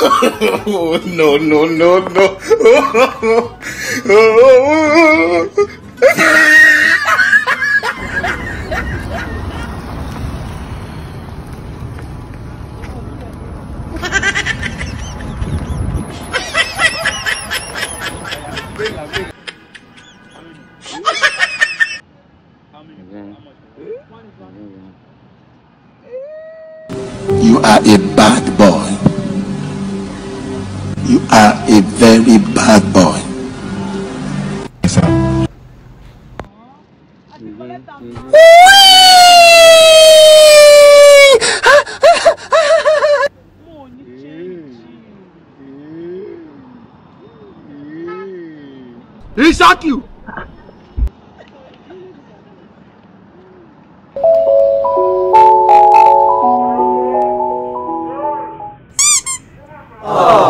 No, no, no, no. You are a bad boy. You are a very bad boy. He shock you. Oh.